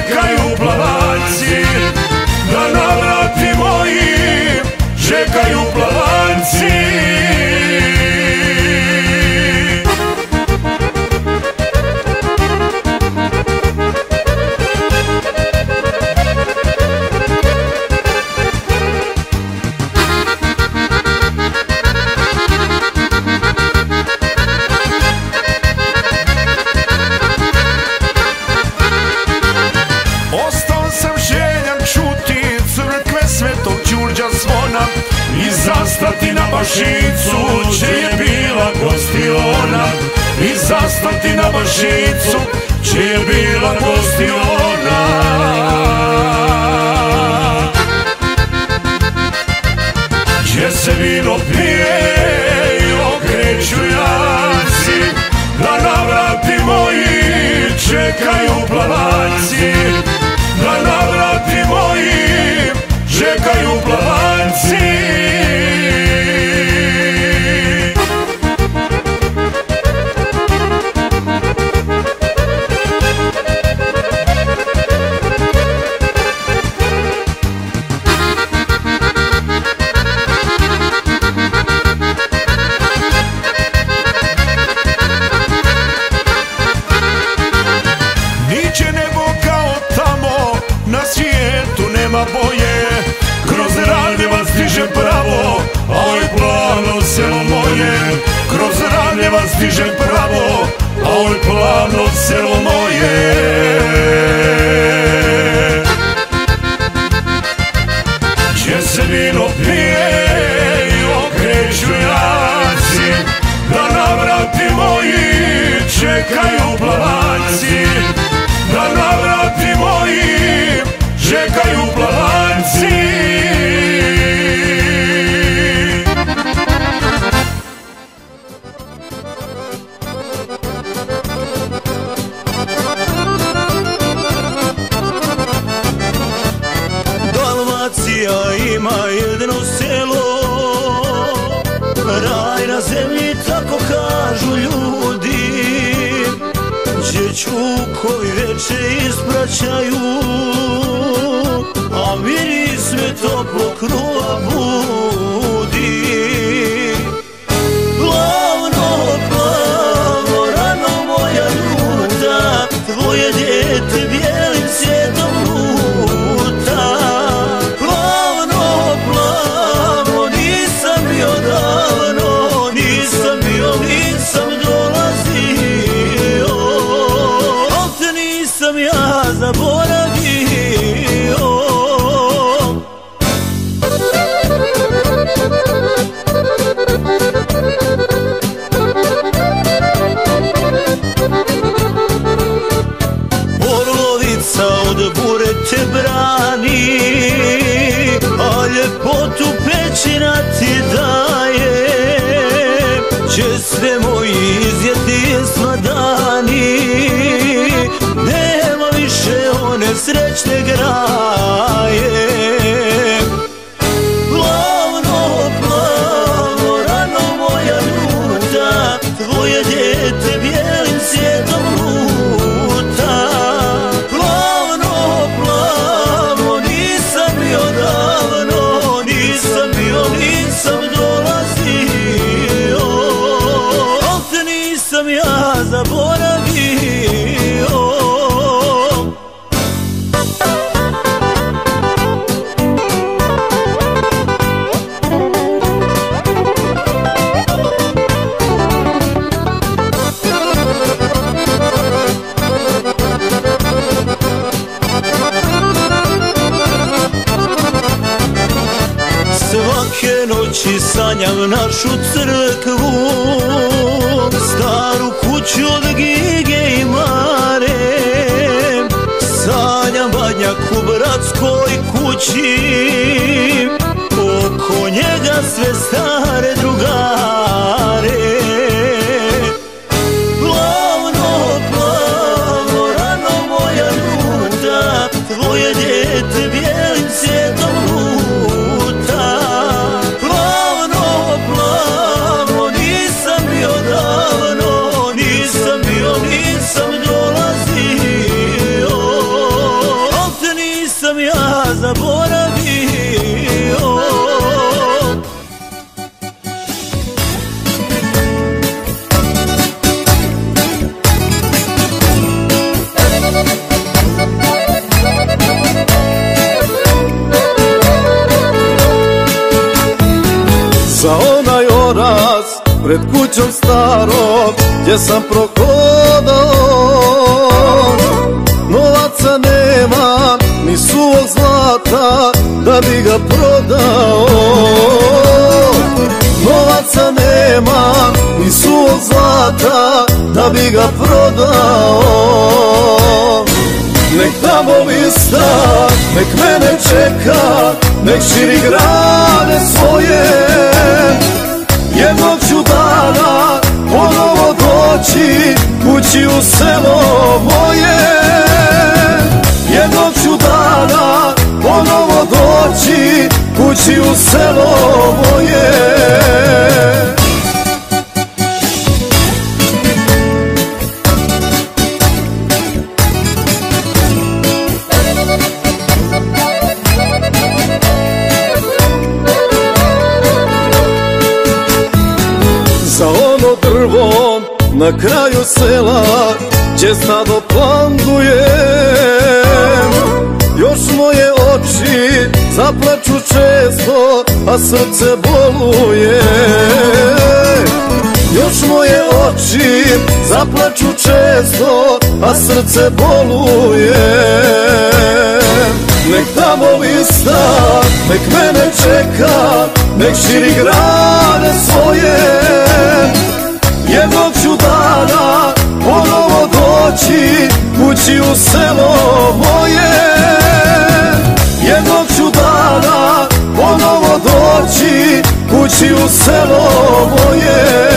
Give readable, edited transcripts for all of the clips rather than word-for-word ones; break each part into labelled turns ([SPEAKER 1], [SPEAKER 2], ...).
[SPEAKER 1] čekaju plavanci, da na vrati mojim čekaju plavanci. I zastati na Bašicu, če je bila gostiona. I zastati na Bašicu, če je bila gostiona. Gdje se vino pije i okreću janci, da na vrati moji čekaju plavanci, da na vrati moji čekaju plavanci. Niće nebo kao tamo, na svijetu nema boje. Kroz Radnjevac stiže pravo, a oj plavno selo moje. Kroz Radnjevac stiže pravo, a oj plavno selo moje. Gdje se vino pije i okreću janci, da na vrati moji čekaju plavanci, da na vrati moji čekaju plavanci.
[SPEAKER 2] Dalmacija ima jedno selo, raj na zemlji, tako kažu ljudi. Gdje čukovi veče ispraćaju, a miris me toplo krova budi. Plavno, plavno, rano moja ljuta, tvoje djete bijelim cvjetom luta. Plavno, plavno, nisam bio davno, nisam bio, nisam dolazio, al te nisam ja zaboravio. Od bure te brani, a ljepotu pećina ti daje. Će sve moji izjeti svadani, nema više one srećne graje. Plavno, plavno, rano moja ljuta, tvoje djete bijelim cvjetom luta. Odavno, nisam bio, nisam dolazio, al te nisam ja zaboravio. Svake noći sanjam našu crkvu, staru kuću od Gige i Mare. Sanjam Badnjak u bratskoj kući, oko njega sve stare drugare. Plavno, plavno, rano moja ljuta, tvoje djete bijelim cvjetom luta. Plavno, plavno, nisam bio davno, nisam bio, nisam dolazio,
[SPEAKER 3] pred kućom starom gdje sam prohodao. Novaca nemam, ni suvog zlata da bi ga prodao. Novaca nemam, ni suvog zlata da bi ga prodao. Nek tamo lista, nek mene čeka, nek širi grane svoje. Jednog ću dana ponovo doći kući u selo moje. Jednog ću dana ponovo doći kući u selo moje. Za ono drvom na kraju sela gdje stado panduje, još moje oči zaplaču često, a srce boluje. Još moje oči zaplaču često, a srce boluje. Nek tamo lista, nek mene čeka, nek širi grane svoje. Jednog ću dana ponovo doći kući u selo moje. Jednog ću dana ponovo doći kući u selo moje.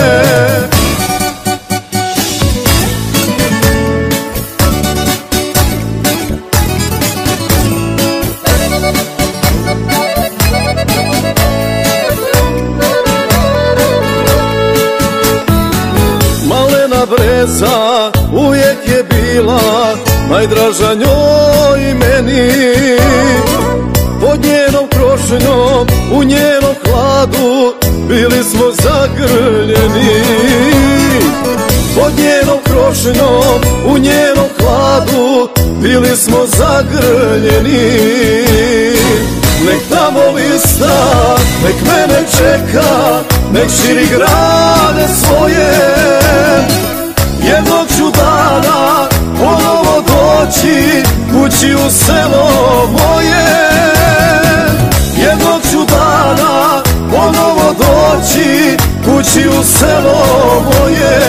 [SPEAKER 3] Breza uvijek je bila najdraža njoj i meni. Pod njenom krošnjom, u njenom hladu bili smo zagrljeni. Pod njenom krošnjom, u njenom hladu bili smo zagrljeni. Nek tamo lista, nek mene čeka, nek širi grane svoje. Jednog ću dana ponovo doći kući u selo moje. Jednog ću dana ponovo doći kući u selo moje.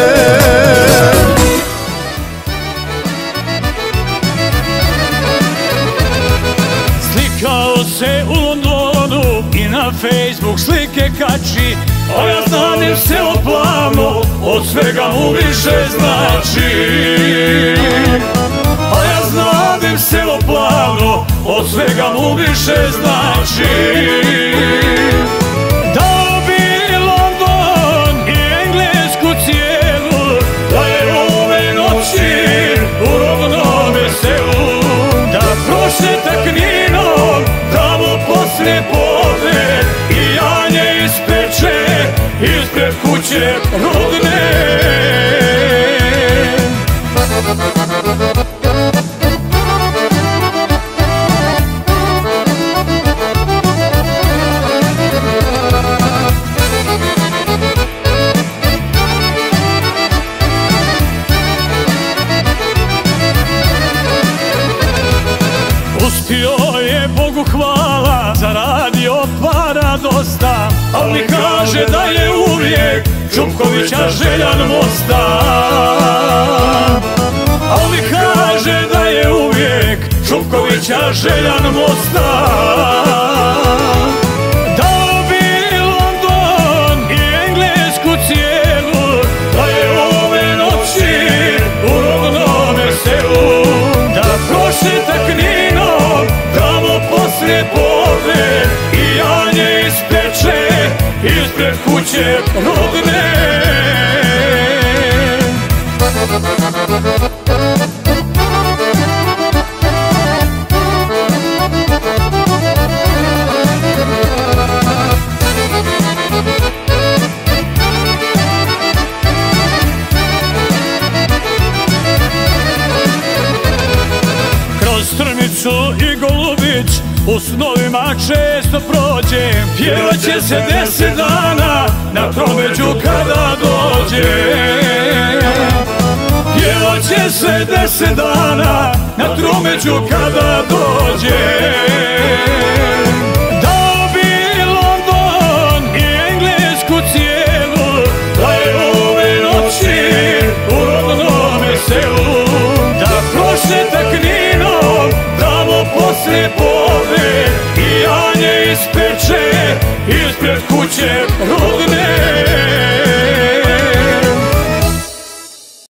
[SPEAKER 4] Slikao se u Londonu i na Facebook slike kači, a ja znanim selo Plavno, od svega mu više znači. A ja znanim selo Plavno, od svega mu više znači. Dao bi London i Englesku cijelu, da je ove noći u rodnome selu. Da prošeta Kninom, tamo poslije podne, i janje ispeče ispred kuće rodne. Uspio je, Bogu hvala, zaradio para dosta, al mi kaže da je uvijek Čupkovića željan mosta. Al mi kaže da je uvijek Čupkovića željan mosta. Dao bi London i Englesku cijelu, da je ove noći u rodnome selu. Da prošeta Kninom, tamo poslije podne, i janje ispeče ispred kuće rodne. Kroz Strmicu i Golubić u snovima često prođem. Pjevaće se 10 dana na tromeđu bolje. Pjevat će se 10 dana na Trumeđu kada dođe.